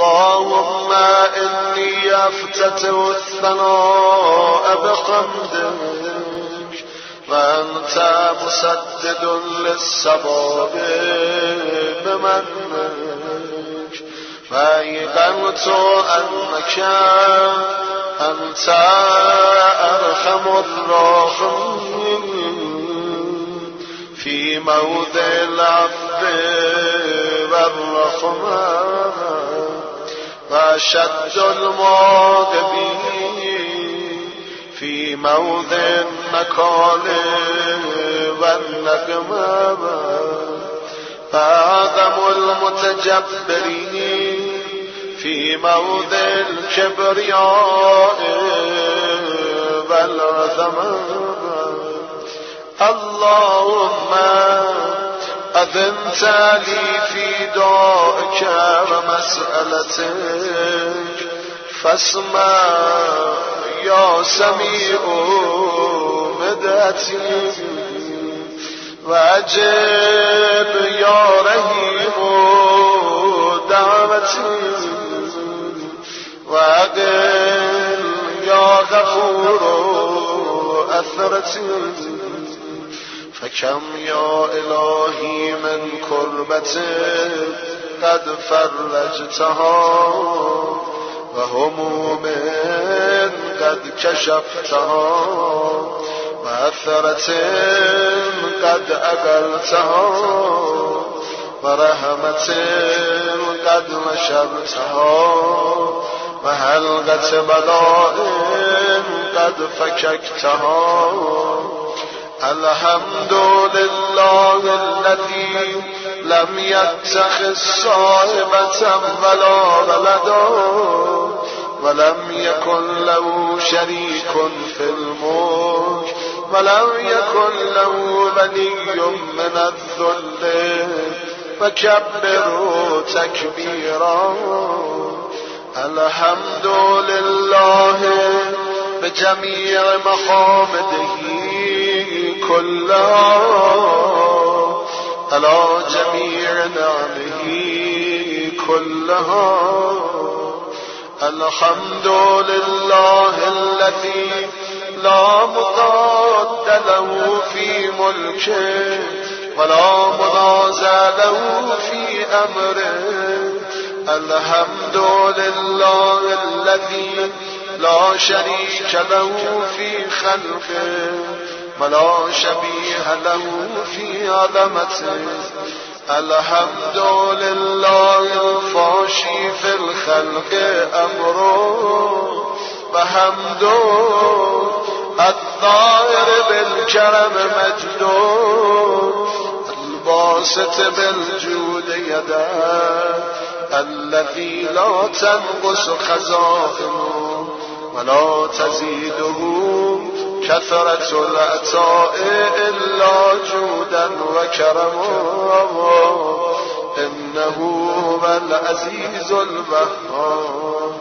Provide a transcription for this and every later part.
اللهم إني أفتتح الثناء بحمدك وأنت مسدد للصواب بمنك وأيقنت أنك أنت أرحم الراحمين في موضع العفو والرحمة وأشد المعاقبين في موضع النكال والنقمة وأعظم المتجبرين في موضع الكبرياء والعظمة اللهم أذنت لي في دعائك ومسألتك فاسمع يا سميع مدعتي وأجب يا رحيم دعوتي وأقل يا غفور أثرتي فكم يا إلهي من كربة قد فرجتها وهموم قد كشفتها وأثرة قد أقلتها ورحمة قد نشرتها وحلقة بلاء قد فككتها الحمد لله الذي لم يتخذ صاحبة ولا ولدا ولم يكن له شريك في الملك ولم يكن له ولي من الذل فكبره تكبيرا الحمد لله بجميع محامده كلها على جميع نعمه كلها الحمد لله الذي لا مضاد له في ملكه ولا منازع له في أمره الحمد لله الذي لا شريك له في خلقه ولا شبيه له في عظمته الحمد لله الفاشي في الخلق أمره وحمده الظاهر بالكرم مجده الباسط بالجود يده الذي لا تنقص خزائنه ولا تزيده كثرة العطاء إلا جودا وكرما إنه هو العزيز الوهاب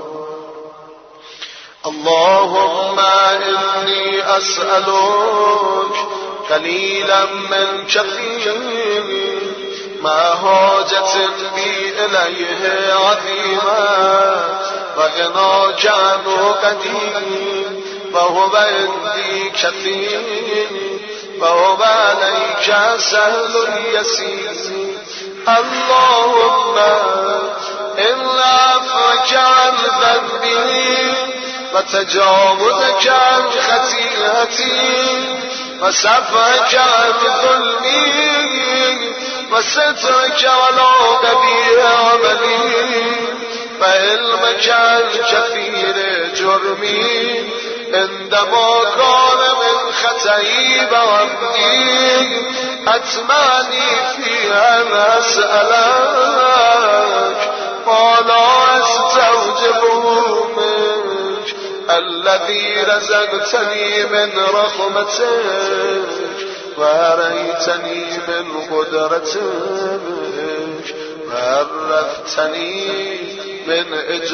اللهم إني أسألك قليلا من كثير ما حاجة بي إليه عظيما وغناك عنه قديم وهو عندي كثير وهو عليك سهل يسير اللهم إن عفوك عن ذنبي وتجاوزك عن خطيئتي وسفك عن ظلمي وسترك على قبيح عملي وعلمك عن كثير جرمي عندما كان من خطئي وعمدي أتمني في أن أسألك قال أستوجبه منك الذي رزقتني من رحمتك وأريتني من قدرتك وعرفتني من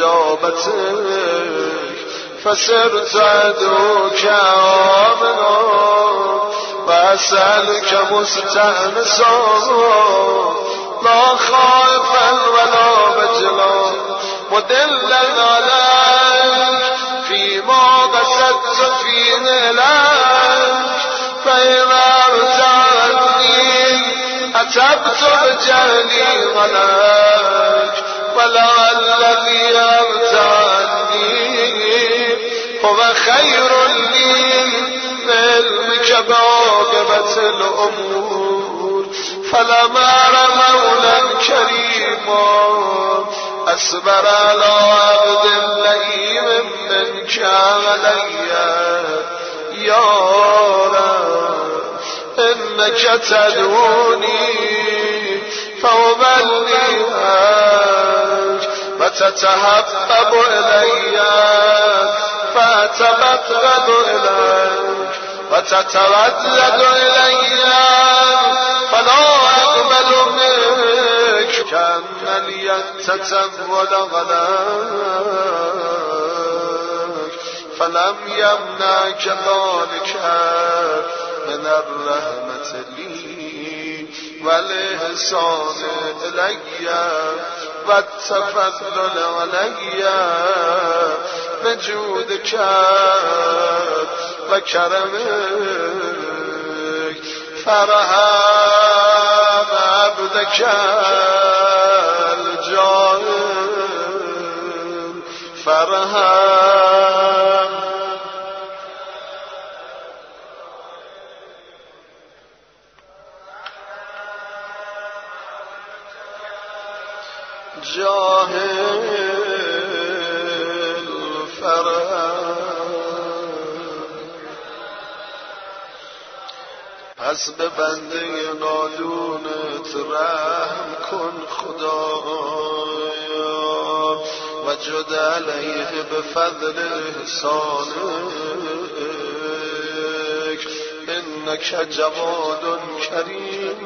إجابتك فصرت أدعوك آمنا وأسألك مستأنسا لا خائفا ولا وجلا كتبت بجهلي غلك ولا الذي ارتعني هو خير لي علمك بعاقبة الأمور فلما رمولا كريما أصبر على عبد لئيم منك علي يا رب إنك تدعوني فأبلغك وتتحبب إلي فأتبغض إليك وتتردد إلي فلا أقبل منك كأن ليتتول غلاك فلم يمنعك ذلك من الرحمة لي والإحسان إلي والتفضل علي بجودك وكرمك فرحم عبدك الجاهل فرحم جاهل فرحم پس به بنده نادونت رحم کن خدایا و جد علیه به فضل احسانک انک جواد کریم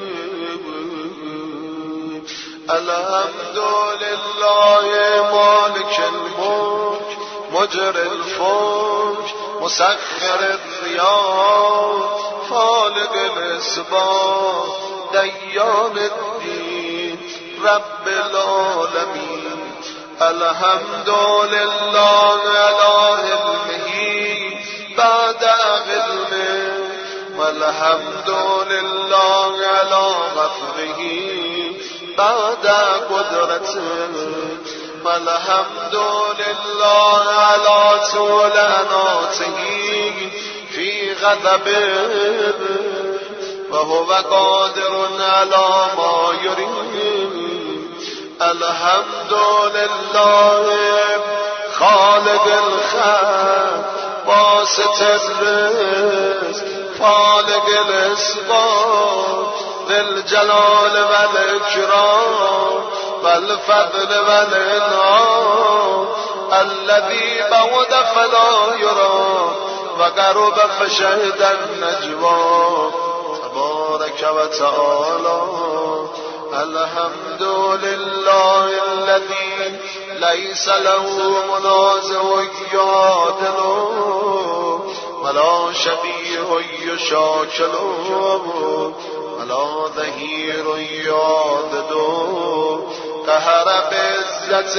الحمد لله مالك الملك مجري الفلك مسخر الرياح خالق الاسباب دیان الدین رب العالمین الحمد لله على علمه بعد علمه والحمد لله على غفره بعد قدرته والحمد لله على طول اناته في غضبه وهو قادر على ما يريد الحمد لله خالق الخلق باسط الرزق فالق الاسباب بالجلال والإكرام والفضل والإنعام الذي بعد فلا يرى وقرب فشهد النجوى تبارك وتعالى الحمد لله الذي ليس له منازع يعادله ولا شبيه يشاكله ولا ظهير يعضد قهر بعزة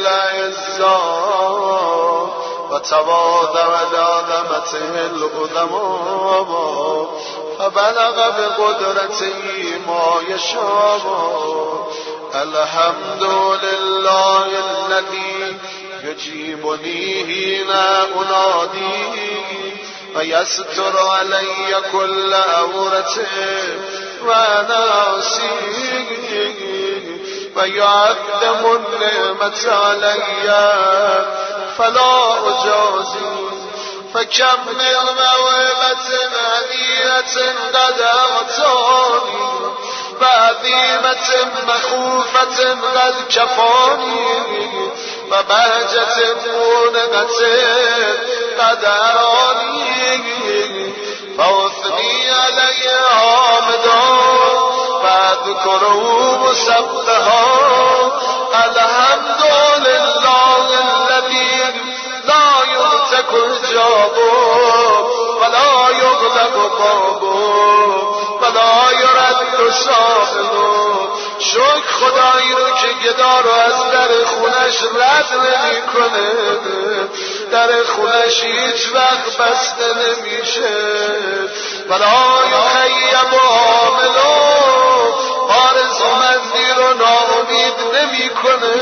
العزة وتواضع لعظمته العظماء فبلغ بقدرته ما يشاء الحمد لله الذي يجيبني حين أنادي ويستر علي كل عورته وأنا أسيء ويعظم النعمة علي فلا أجازي فكم من موهبة هدية قد أعطاني وعظيمة مخوفة قد كفاني وبهجة مونقة قد أراني فأثني علي حامدا واذكره مسبحا الحمد لله الذي لا يمسك حجابه ولا يغلق بابه ولا يرد سائله شکر خدایی رو که گدا رو از در خونش رد نمی کنه در خونش هیچ وقت بسته نمیشه ولا یخیب عاملو آرزومندی رو ناامید نمی کنه.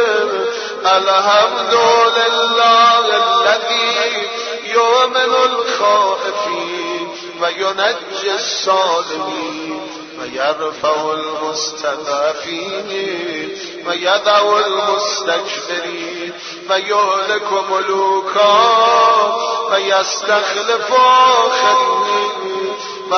الحمدلله الذی یؤمن الخائفین و ینجی الصالحین و یرفع المستضعفین و یدع المستکبرین و یهلک ملوکا و یستخلف آخرین.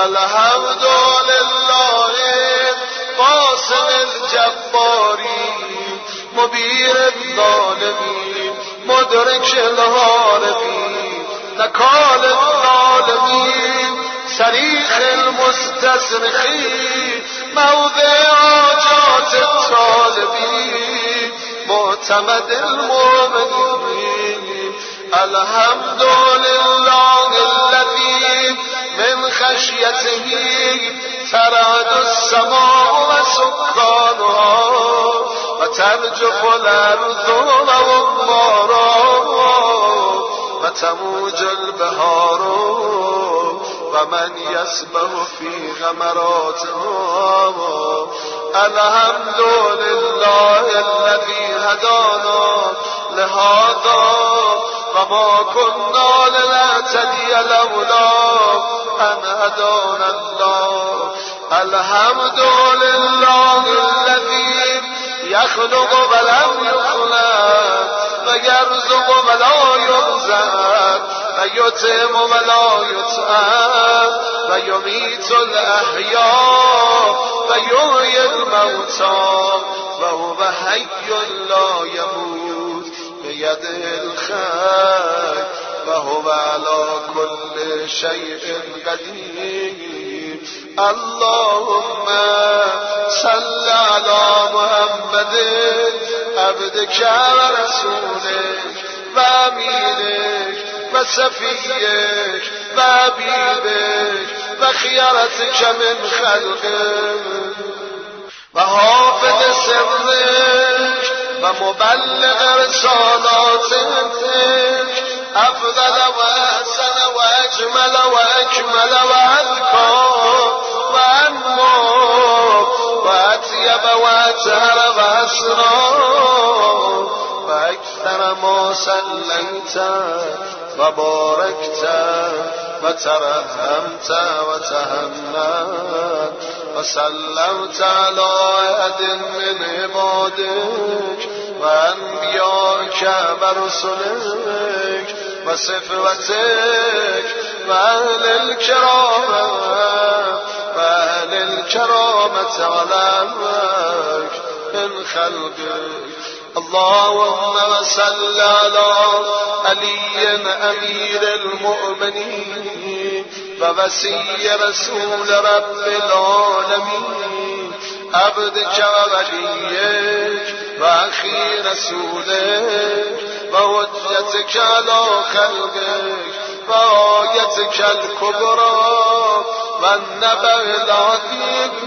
والحمدلله قاسم الجبارین مبیر الظالمین مدرک الهاربین نکال الظالمین صریخ المستصرخین موضع حاجات الطالبین معتمد المؤمنین. الحمدلله الذی من خشیته ترعد السماء و سکانها و ترجف الارض و امارها و تموج البحار و من یسبح فی غمراتها. الحمدلله الذی هدانا لهذا و ما كنا لنهتدی لولا ان هدانا الله. الحمدلله الذی یخلق ولم یخلق و یرزق ولا یرزق و یطعم ولا یطعم و یمیت الاحیاء و یحیی الموتی و هو حی لا یموت بیده الخیر و هو علی کل شیء قدیر. اللهم صل علی محمد عبدک و رسولک و امینک و صفیک و حبیبک و خیرتک من خلقک و حافظ سرک و مبلغ رسالاتک افضل و احسن و اجمل و اکمل و اذکا و انما و اطیب و اطهر و اسرا و اکثر ما صلیت و بارکت و ترحمت و تهنت و سلمت علی احد من عبادک و انبیاک و رسلک و صفوتک و اهل الكرامت علمک من خلقک. اللهم صل على علی امیر المؤمنین و وصی رسول رب العالمین عبدک و ولیک و اخی رسولک و حجتک علی خلقک و آیتک الکبری و النبأ العظیم.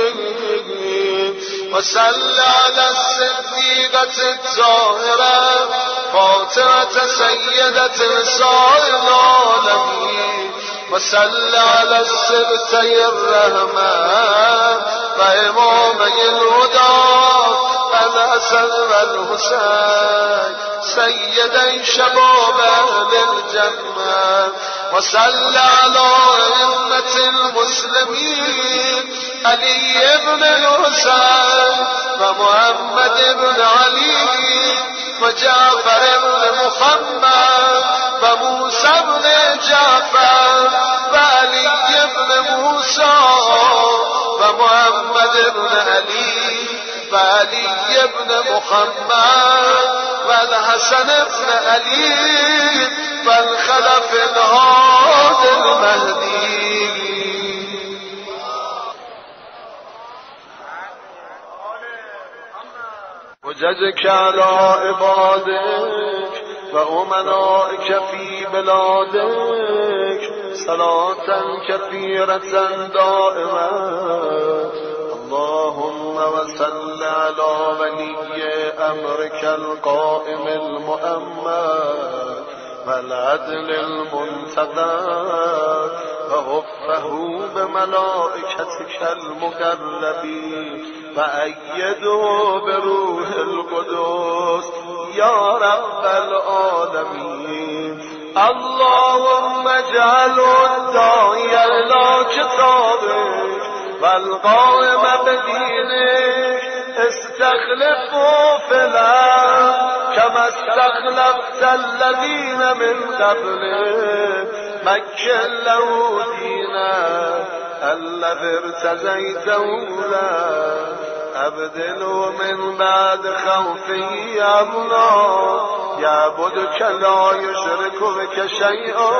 و صل علی الصدیقة الطاهرة فاطمة سیدة نساء العالمین و صل علی السبطی الرحمن و امامی الهدى الحسن و الحسین سیدی شباب اهل الجنة و صل علی ائمة المسلمین علی ابن الحسین و محمد ابن علی و جعفر ابن محمد و موسی ابن جعفر و علی ابن موسی و محمد ابن علی و علی ابن محمد و الحسن ابن علی و الخلف الهادی المهدی. وجزك على عبادك وأمنائك في بلادك صلاة كثيرة دائمة. اللهم وصل على ولي أمرك القائم المؤمن والعدل المنتظر وحفه بملائكتك المقربين وأيده بروح القدس يا رب العالمين. اللهم اجعل الداعي إلى كتابك والقائم بدينك استخلفه في الأرض كما استخلفت الذين من قبله. مكن له دينه الذي ارتزيته له. أبدله من بعد خوفه أمنا يعبدك لا يشرك بك شيئا.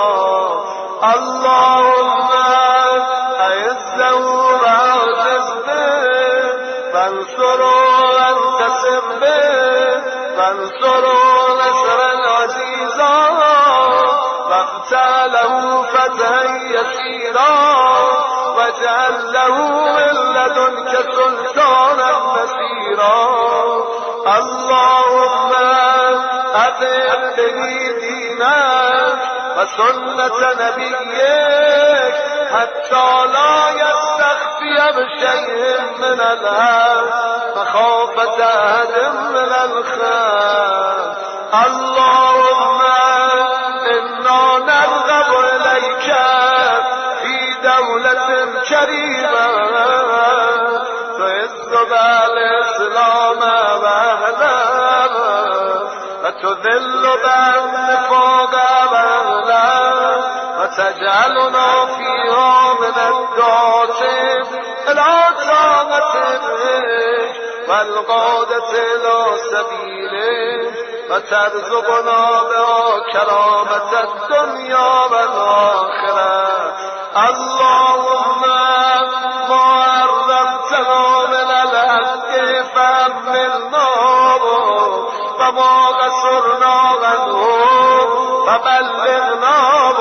اللهم أعزه وأعزز به وانصره وانتصر به وانصره نصرا عزيزا وافتح له فتحا يسيرا واجعل له من لدنك سلطانا نصيرا. اللهم أقم به دينك وسنة نبيك حتى لا يستخفي بشيء من الأرض مخافة أحد من الخلق. اللهم إنا نرغب إليك في دولة كريمة تعز بها الإسلام وأهله وتذل بها النفاق وأهله وتجعلنا فيها من الداعين إلى طاعتك والقادة إلى سبيلك وترزقنا بها كرامة الدنيا والآخرة. اللهم ما عرفتنا من الحق فأملناه وما قصرنا عنه فبلغناه.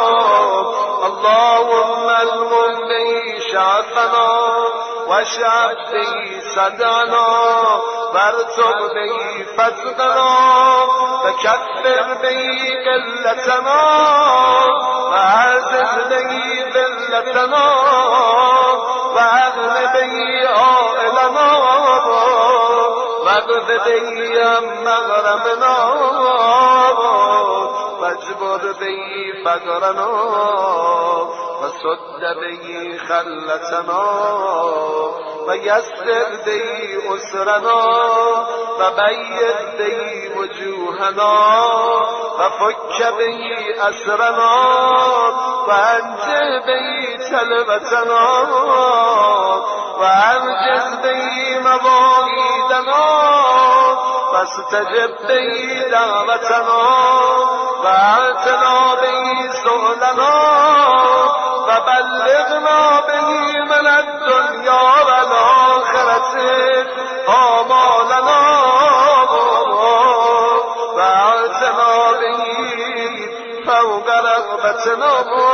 اللهم المن به شعفنا واشعب به صدعنا وارزق به فتقنا وكفر به قلتنا وعزز به ذلتنا واغن به عائلنا واغذ به مغرمنا واجبر به فقرنا وسد به خلتنا ويسر به أسرنا وبيض به وجوهنا وفك به أسرنا وأنجه به تلبتنا وأنجز به مواعيدنا واستجب به دعوتنا وأعتنا به سؤلنا وبلغنا به من الدنيا والآخرة آمالنا وأعتنا به فوق رغبتنا.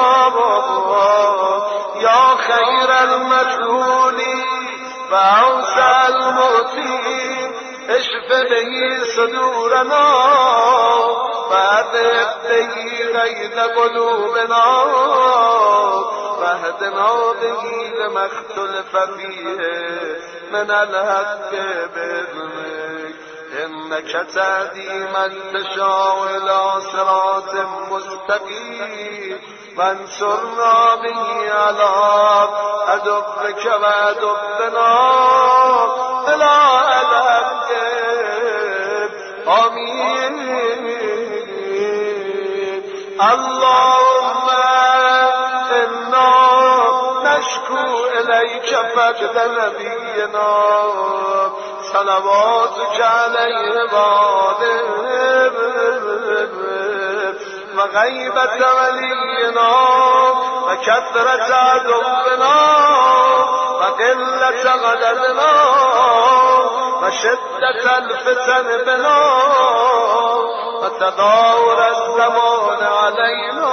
يا خير المسؤولين وأوسع المعطين اشف به صدورنا وأذهب به غيظ قلوبنا واهدنا به لما اختلف فيه من الحق بإذنك. إنك تهدي من تشاء إلى صراط مستقيم وانصرنا به على عدوك وعدونا إلى الأبد. آمين. اللهم إنا نشكو إليك فقد نبينا صلواتك عليه وغيبة ولينا وكثرة عدونا وقلة غدرنا وشدة الفتن بنا وتداور الزمان علينا.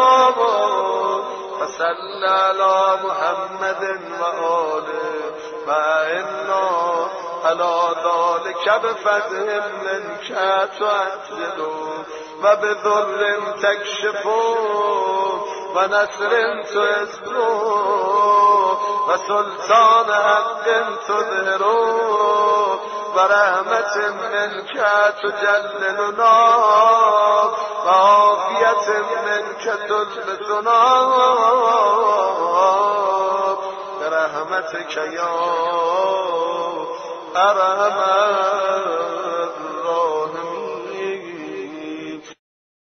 فصل على محمد وآله فإنا على ذلك بفضل منك تعجل وبذل تكشف ونصر تسر وسلطان حق تظهر ورحمة منك تجللنا وعافية منك تلبسنا برحمتك يا أرحم